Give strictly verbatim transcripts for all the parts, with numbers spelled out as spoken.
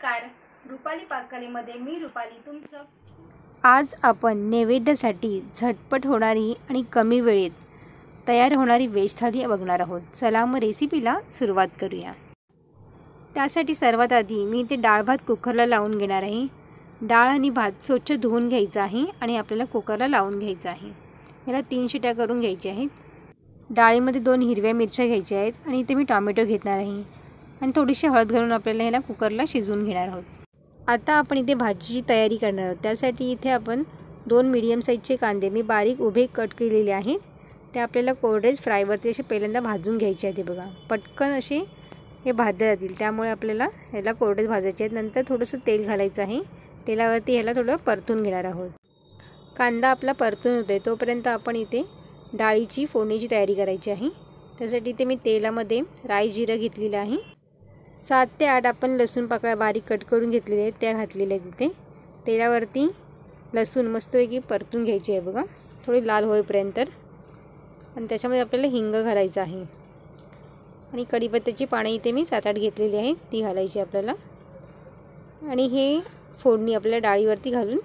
नमस्कार, रुपाली पाककलेमध्ये मी रुपाली तुमचं। आज आपण नैवेद्यासाठी झटपट होणारी आणि कमी वेळेत तयार होणारी व्हेज थाली बघणार आहोत। चला मग रेसिपीला सुरुवात करूया। त्यासाठी सर्वात आधी मी इथे डाळ भात कुकरला लावून घेणार आहे। डाळ आणि भात स्वच्छ धुवून घ्यायचा आहे आणि आपल्याला कुकरला लावून घ्यायचा आहे। याला तीन शिट्या करून घ्यायच्या आहेत। डाळीमध्ये दोन हिरव्या मिरच्या घ्यायच्या आहेत आणि इथे मी टोमॅटो घेणार आहे आणि थोडीशी हळद घालून आपल्याला याला कुकरला शिजवून घेणार आहोत। आता आपण इथे भाजीची तयारी करणार आहोत। त्यासाठी इथे आपण दोन मीडियम साईजचे कांदे मी बारीक उभे कट केलेले आहेत। ते आपल्याला कोरडेच फ्रायवरती असे पहिल्यांदा भाजून घ्यायचे आहेत। बघा पटकन असे हे भाजले जातील, त्यामुळे आपल्याला याला कोरडेच भाजायचे आहेत। नंतर थोडंसं तेल घालायचं आहे। तेलावरती याला थोडं परतून घेणार आहोत। कांदा आपला परतून होतोय तोपर्यंत आपण इथे डाळीची फोडणीची तयारी करायची आहे। त्यासाठी इथे मी तेलामध्ये राई जिरं घेतलेलं आहे। सात ते आठ आपण लसूण पाकळ्या बारीक कट करून घेतलेले आहेत त्या घातलेल्या आहेत। तिथे तेलावरती लसूण मस्तपैकी परतून घ्यायची आहे बघा, थोडी लाल होईपर्यंत। आणि त्याच्यामध्ये आपल्याला हिंग घालायचं आहे आणि कढीपत्त्याची पाने इथे मी सात आठ घेतलेली आहेत ती घालायची आपल्याला। आणि हे फोडणी आपल्याला डाळीवरती घालून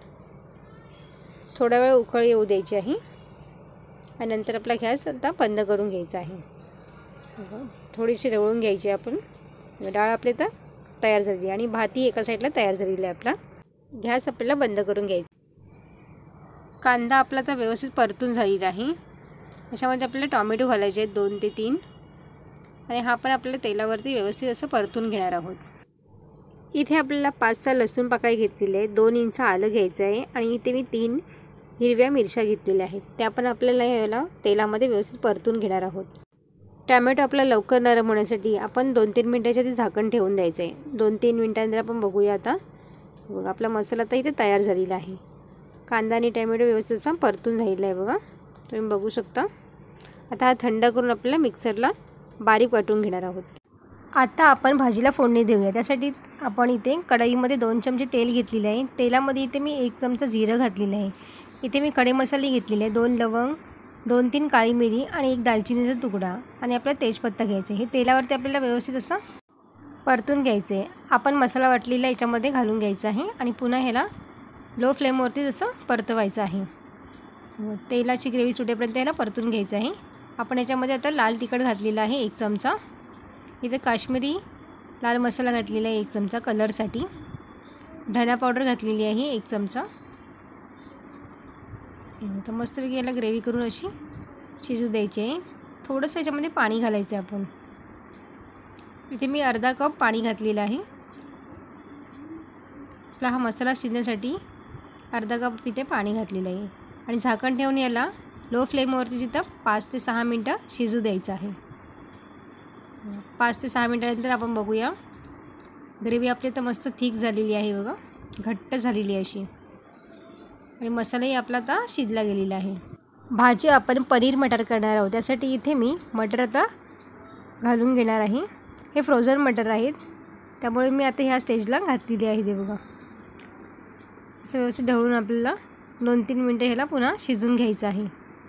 थोडा वेळ उकळ येऊ द्यायची आहे आणि नंतर आपला गॅस आता बंद करून घ्यायचा आहे। थोडीशी रवळून घ्यायची आपण। डाळ आपली तर तयार झाली आणि भातही एका साईडला तयार झालेला आहे आपला। गॅस आपल्याला बंद करून घ्यायचा। कांदा आपला तर व्यवस्थित परतून झालेला आहे। याच्यामध्ये आपल्याला टोमॅटो घालायचे आहेत दोन ते तीन आणि हा पण आपल्याला तेलावरती व्यवस्थित असं परतून घेणार आहोत। इथे आपल्याला पाच सहा लसूण पाकळ्या घेतलेले आहेत, दोन इंच आलं घ्यायचं आहे आणि इथे मी तीन हिरव्या मिरच्या घेतलेल्या आहेत त्या पण आपल्याला याला तेलामध्ये व्यवस्थित परतून घेणार आहोत। टोमॅटो आपला लवकर नरम होण्यासाठी आपण दोन तीन मिनटाच्या ते झाकण ठेवून द्यायचं आहे। दोन तीन मिनटांनंतर आपण बघूया। आता बघा आपला मसाला तर इथे तयार झालेला आहे। कांदा आणि टोमॅटो व्यवस्थित असा परतून झालेला आहे बघा, तुम्ही बघू शकता। आता हा थंड करून आपल्याला मिक्सरला बारीक वाटून घेणार आहोत। आता आपण भाजीला फोडणी देऊया। त्यासाठी आपण इथे कढईमध्ये दोन चमचे तेल घेतलेले आहे। तेलामध्ये इथे मी एक चमचा जिरं घातलेलं आहे। इथे मी खडे मसाले घेतलेले आहे, दोन लवंग, दोन तीन काळी मिरी आणि एक दालचिनीचा तुकडा आणि आपला तेजपत्ता घ्यायचा आहे। हे तेलावरती आपल्याला व्यवस्थित असं परतून घ्यायचं आहे। आपण मसाला वाटलेला याच्यामध्ये घालून घ्यायचा आहे आणि पुन्हा ह्याला लो फ्लेमवरती जसं परतवायचं आहे। तेलाची ग्रेव्ही सुटेपर्यंत याला परतून घ्यायचं आहे। आपण याच्यामध्ये आता लाल तिखट घातलेला आहे एक चमचा। इथे काश्मीरी लाल मसाला घातलेला आहे एक चमचा कलरसाठी। धना पावडर घातलेली आहे एक चमचा। तर मस्तपैकी याला ग्रेव्ही करून अशी शिजू द्यायची आहे। थोडंसं याच्यामध्ये पाणी घालायचं आहे आपण। इथे मी अर्धा कप पाणी घातलेलं आहे। आपला हा मसाला शिजण्यासाठी अर्धा कप इथे पाणी घातलेलं आहे आणि झाकण ठेवून याला लो फ्लेमवरती तिथं पाच ते सहा मिनटं शिजू द्यायचं आहे। पाच ते सहा मिनटानंतर आपण बघूया। ग्रेव्ही आपली तर मस्त थिक झालेली आहे बघा, घट्ट झालेली आहे अशी आणि मसालाही आपला आता शिजला गेलेला आहे। भाजी आपण पनीर मटर करणार आहोत। त्यासाठी इथे मी मटर आता घालून घेणार आहे। हे फ्रोझन मटर आहेत त्यामुळे मी आता ह्या स्टेजला घातलेली आहे। ते बघा असं व्यवस्थित ढवळून आपल्याला दोन तीन मिनटं ह्याला पुन्हा शिजून घ्यायचं आहे।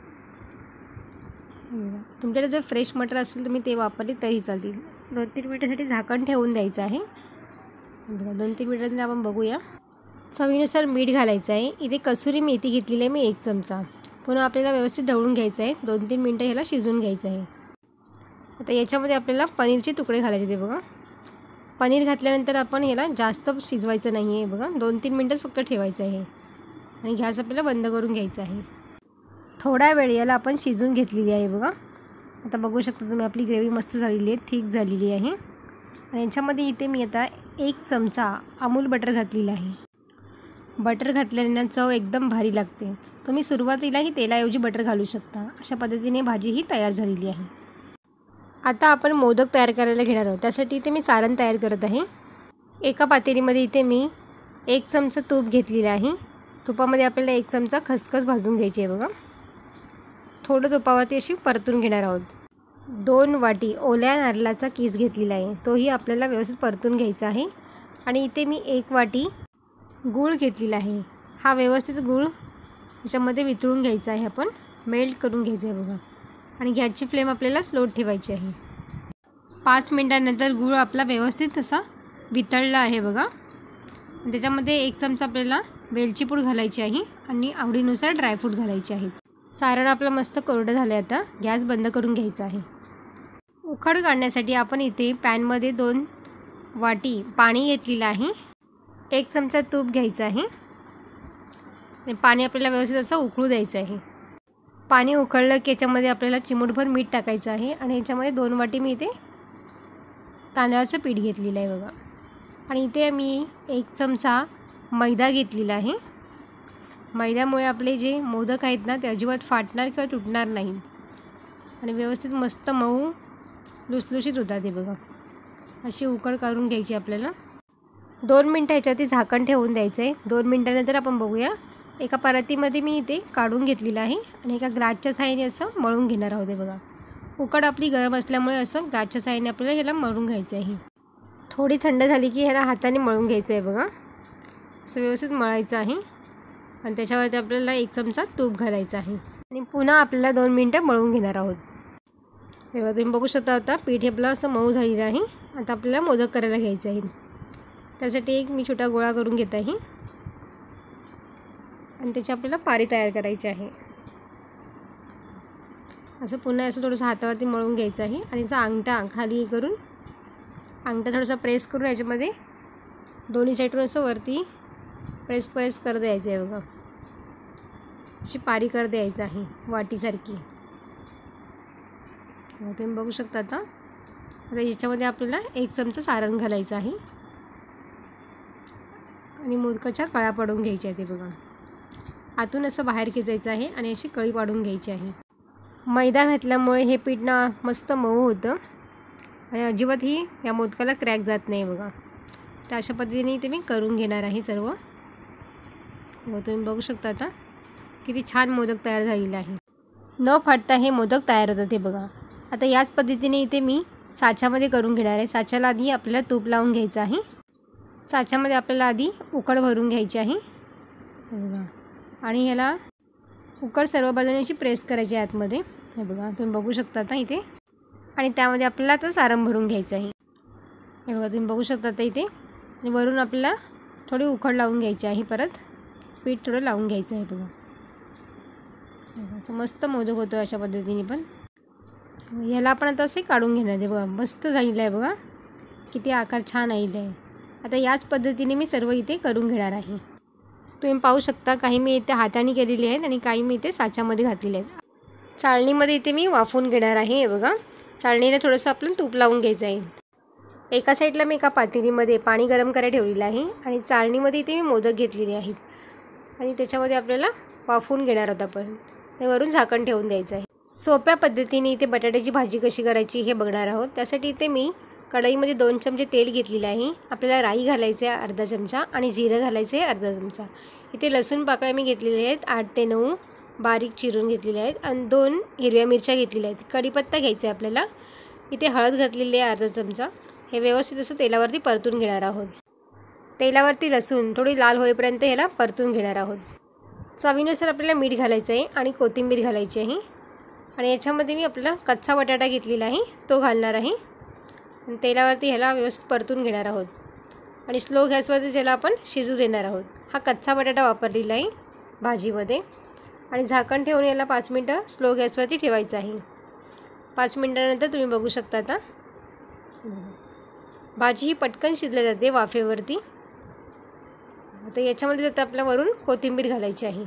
तुमच्याकडे जर फ्रेश मटर असेल तुम्ही ते वापरले तरी चालतील। दोन तीन मिनटासाठी झाकण ठेवून द्यायचं आहे। बघा दोन तीन मिनटांनी आपण बघूया। चवीनुसार मीठ घालायचं आहे। इथे कसुरी मेथी घेतलेली आहे मी एक चमचा। पुन्हा आपल्याला व्यवस्थित ढवळून घ्यायचं आहे। दोन तीन मिनटं ह्याला शिजवून घ्यायचं आहे। आता याच्यामध्ये आपल्याला पनीरचे तुकडे घालायचे ते बघा। पनीर घातल्यानंतर आपण ह्याला जास्त शिजवायचं नाही आहे बघा, दोन तीन मिनटंच फक्त ठेवायचं आहे आणि गॅस आपल्याला बंद करून घ्यायचं आहे। थोड्या वेळ याला आपण शिजवून घेतलेली आहे बघा। आता बघू शकता तुम्ही आपली ग्रेव्ही मस्त झालेली आहे, थिक झालेली आहे। आणि याच्यामध्ये इथे मी आता एक चमचा अमूल बटर घातलेला आहे। बटर घातल्याने चव एकदम भारी लागते। तुम्ही सुरुवातीलाही तेलाऐवजी बटर घालू शकता। अशा पद्धतीने भाजी ही तयार झालेली आहे। आता आपण मोदक तयार करायला घेणार आहोत। त्यासाठी इथे मी सारण तयार करत आहे। एका पातेलीमध्ये इथे मी एक चमचा तूप घेतलेलं आहे। तुपामध्ये आपल्याला एक चमचा खसखस भाजून घ्यायची आहे बघा। थोडं तुपावरती अशी परतून घेणार आहोत। दोन वाटी ओल्या नारळाचा किस घेतलेला आहे, तोही आपल्याला व्यवस्थित परतून घ्यायचा आहे। आणि इथे मी एक वाटी गूळ घेतलेला आहे। हा व्यवस्थित गूळ याच्यामध्ये वितळून घ्यायचा आहे, आपण मेल्ट करून घ्यायचं आहे बघा। आणि गॅसची फ्लेम आपल्याला स्लो ठेवायची आहे। पाच मिनिटांनंतर गूळ आपला व्यवस्थित असा वितळला आहे बघा। त्याच्यामध्ये एक चमचा आपल्याला वेलची पूड घालायची आहे आणि आवडीनुसार ड्रायफ्रूट घालायचे आहेत. सारण आपलं मस्त कोरडं झालं आहे. आता गॅस बंद करून घ्यायचा आहे. उकड काढण्यासाठी आपण इथे पॅनमध्ये दोन वाटी पाणी घेतलेलं आहे. एक चमचा तूप घ्यायचं आहे आणि पाणी आपल्याला व्यवस्थित असं उकळू द्यायचं आहे. पाणी उकळलं की याच्यामध्ये आपल्याला चिमूटभर मीठ टाकायचं आहे आणि याच्यामध्ये दोन वाटी मी इथे तांदळाचं पीठ घेतलेलं आहे बघा. आणि इथे मी एक चमचा मैदा घेतलेला आहे. मैद्यामुळे आपले जे मोदक आहेत ना ते अजिबात फाटणार किंवा तुटणार नाहीत आणि व्यवस्थित मस्त मऊ लुसलुशीत होतात ते बघा. अशी उकड काढून घ्यायची आपल्याला. दोन मिनटं ह्याच्यावरती झाकण ठेवून द्यायचं आहे. दोन मिनटानंतर आपण बघूया. एका परातीमध्ये मी इथे काढून घेतलेलं आहे आणि एका ग्लासच्या साहाय्याने असं मळून घेणार आहोत ते बघा. उकड आपली गरम असल्यामुळे असं ग्लासच्या साहाय्याने आपल्याला ह्याला मळून घ्यायचं आहे. थोडी थंड झाली की ह्याला हाताने मळून घ्यायचं आहे बघा. असं व्यवस्थित मळायचं आहे आणि त्याच्यावरती आपल्याला एक चमचा तूप घालायचं आहे आणि पुन्हा आपल्याला दोन मिनटं मळून घेणार आहोत. तेव्हा तुम्ही बघू शकता आता पीठ आपलं असं मऊ झालेलं आहे. आता आपल्याला मोदक करायला घ्यायचे आहे. त्यासाठी एक मी छोटा गोळा करून घेत आहे आणि त्याची आपल्याला पारी तयार करायची आहे. असं पुन्हा असं थोडंसं हातावरती मळून घ्यायचं आहे आणि असं अंगठा खाली करून अंगठा थोडासा प्रेस करून याच्यामध्ये दोन्ही साईडवर असं वरती प्रेस प्रेस कर द्यायचं आहे बघा. अशी पारी कर द्यायचं आहे वाटीसारखी. तुम्ही बघू शकता. आता आता याच्यामध्ये आपल्याला एक चमचा सारण घालायचं आहे आणि मोदकाच्या कळ्या पाडून घ्यायच्या आहेत ते बघा. आतून असं बाहेर खेचायचं आहे आणि अशी कळी पाडून घ्यायची आहे. मैदा घातल्यामुळे हे पीठ ना मस्त मऊ होतं आणि अजिबात ही या मोदकाला क्रॅक जात नाही बघा. तर अशा पद्धतीने ते मी करून घेणार आहे सर्व. मग तुम्ही बघू शकता आता किती छान मोदक तयार झालेला आहे. न फाटता हे मोदक तयार होतात हे बघा. आता याच पद्धतीने इथे मी साच्यामध्ये करून घेणार आहे. साच्याला आधी आपल्याला तूप लावून घ्यायचं आहे. साच्यामध्ये आपल्याला आधी उकड भरून घ्यायची आहे बघा आणि ह्याला उकड सर्व बाजूने अशी प्रेस करायची आहे आतमध्ये हे बघा. तुम्ही बघू शकता आता इथे. आणि त्यामध्ये आपल्याला आता सारण भरून घ्यायचं आहे हे बघा. तुम्ही बघू शकता आता इथे. आणि वरून आपल्याला थोडी उकड लावून घ्यायची आहे. परत पीठ थोडं लावून घ्यायचं आहे बघा. मस्त मोदक होतो अशा पद्धतीने. पण ह्याला आपण आता असे काढून घेणार आहे बघा. मस्त झालेलं आहे बघा. किती आकार छान आलेला आहे. आता याच पद्धतीने मी सर्व इथे करून घेणार आहे. तुम्ही पाहू शकता काही मी इथे हाताने केलेली आहेत आणि काही मी इथे साच्यामध्ये घातलेले आहेत. चाळणीमध्ये इथे मी वाफवून घेणार आहे हे बघा. चाळणीला थोडंसं आपलं तूप लावून घ्यायचं आहे. एका साईडला मी एका पातेलीमध्ये पाणी गरम करायला ठेवलेलं आहे आणि चाळणीमध्ये इथे मी मोदक घेतलेले आहेत आणि त्याच्यामध्ये आपल्याला वाफवून घेणार आहोत आपण. हे वरून झाकण ठेवून द्यायचं आहे. सोप्या पद्धतीने इथे बटाट्याची भाजी कशी करायची हे बघणार आहोत. त्यासाठी इथे मी कढईमध्ये दोन चमचे तेल घेतलेलं आहे. आपल्याला राई घालायचे आहे अर्धा चमचा आणि जिरं घालायचं आहे अर्धा चमचा. इथे लसूण पाकळ्या मी घेतलेल्या आहेत आठ ते नऊ बारीक चिरून घेतलेले आहेत आणि दोन हिरव्या मिरच्या घेतलेल्या आहेत. कढीपत्ता घ्यायचा आहे आपल्याला. इथे हळद घातलेली आहे अर्धा चमचा. हे व्यवस्थित असं तेलावरती परतून घेणार आहोत. तेलावरती लसूण थोडी लाल होईपर्यंत ह्याला परतून घेणार आहोत. चवीनुसार आपल्याला मीठ घालायचं आहे आणि कोथिंबीर घालायची आहे आणि याच्यामध्ये मी आपल्याला कच्चा बटाटा घेतलेला आहे तो घालणार आहे आणि तेलावरती ह्याला व्यवस्थित परतून घेणार आहोत आणि स्लो गॅसवरती त्याला आपण शिजू देणार आहोत. हा कच्चा बटाटा वापरलेला आहे भाजीमध्ये आणि झाकण ठेवून याला पाच मिनटं स्लो गॅसवरती ठेवायचं आहे. पाच मिनटानंतर तुम्ही बघू शकता आता भाजी ही पटकन शिजली जाते वाफेवरती. आता याच्यामध्ये आता आपल्या वरून कोथिंबीर घालायची आहे.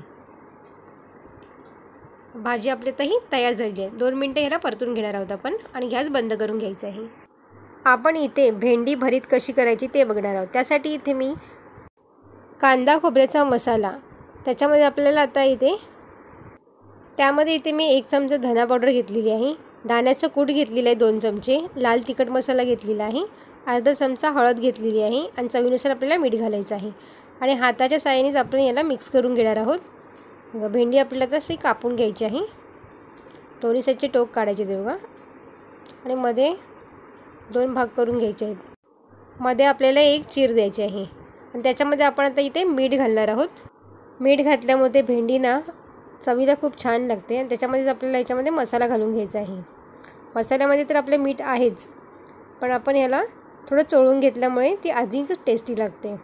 भाजी आपली आताही तयार झाली आहे. दोन मिनटं ह्याला परतून घेणार आहोत आपण आणि गॅस बंद करून घ्यायचा आहे. आपण इथे भेंडी भरीत कशी करायची ते बघणार आहोत. त्यासाठी इथे मी कांदा खोबऱ्याचा मसाला त्याच्यामध्ये आपल्याला आता इथे त्यामध्ये इथे मी एक चमचा धना पावडर घेतलेली आहे. दाण्याचं कूट घेतलेलं आहे दोन चमचे. लाल तिखट मसाला घेतलेला आहे. अर्धा चमचा हळद घेतलेली आहे आणि चवीनुसार आपल्याला मीठ घालायचं आहे आणि हाताच्या साहाय्यानेच आपण याला मिक्स करून घेणार आहोत. भेंडी आपल्याला तसे कापून घ्यायची आहे. दोन्ही साईडचे टोक काढायचे ते बघा आणि मध्ये दोन भाग करून घ्यायचे आहेत. मध्ये आपल्याला एक चीर द्यायची आहे आणि त्याच्यामध्ये आपण आता इथे मीठ घालणार आहोत. मीठ घातल्यामुळे भेंडी ना चवीला खूप छान लागते आणि त्याच्यामध्ये आपल्याला याच्यामध्ये मसाला घालून घ्यायचा आहे. मसाल्यामध्ये तर आपले मीठ आहेच पण आपण ह्याला थोडं चोळून घेतल्यामुळे ती अधिक टेस्टी लागते.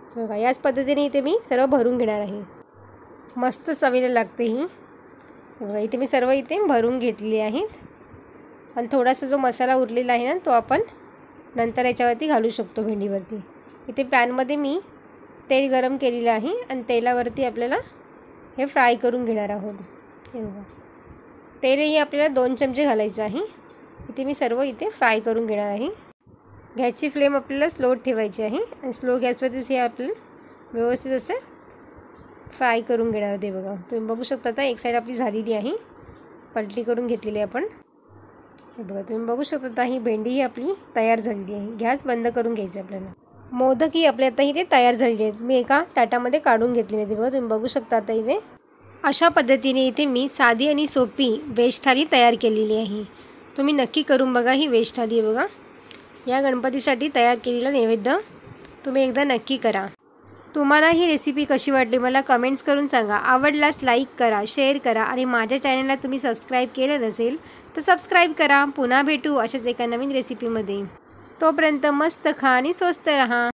बघा याच पद्धतीने इथे मी सर्व भरून घेणार आहे. मस्त चवीला लागते ही. बघा इथे मी सर्व इथे भरून घेतलेली आहेत. आणि थोडासा जो मसाला उरलेला आहे ना तो आपण नंतर याच्यावरती घालू शकतो भेंडीवरती. इथे पॅनमध्ये मी तेल गरम केलेलं आहे आणि तेलावरती आपल्याला हे फ्राय करून घेणार आहोत. हे बघा तेलही आपल्याला दोन चमचे घालायचं आहे. इथे मी सर्व इथे फ्राय करून घेणार आहे. गॅसची फ्लेम आपल्याला स्लो ठेवायची आहे आणि स्लो गॅसवरतीच हे आपल्याला व्यवस्थित असं फ्राय करून घेणार ते. बघा तुम्ही बघू शकता आता एक साईड आपली झालेली आहे. पलटी करून घेतलेली आहे आपण. हे बघा तुम्ही बघू शकता आता ही भेंडी ही आपली तयार झालेली आहे. गॅस बंद करून घ्यायचं आपल्याला. मोदक ही आपल्या आता इथे तयार झालेली आहेत. मी एका ताटामध्ये काढून घेतलेली आहे. बघा तुम्ही बघू शकता आता इथे अशा पद्धतीने इथे मी साधी आणि सोपी व्हेज थाली तयार केलेली आहे. तुम्ही नक्की करून बघा. ही व्हेज थाली आहे बघा. या गणपतीसाठी तयार केलेला नैवेद्य तुम्ही एकदा नक्की करा. तुम्हाला ही रेसिपी कशी वाटली मला कमेंट्स करून सांगा. आवडल्यास लाईक करा, शेअर करा आणि माझ्या चॅनलला तुम्ही सबस्क्राईब केलं नसेल तर सबस्क्राईब करा. पुन्हा भेटू अशाच एका नवीन रेसिपीमध्ये. तोपर्यंत मस्त खा आणि स्वस्त रहा.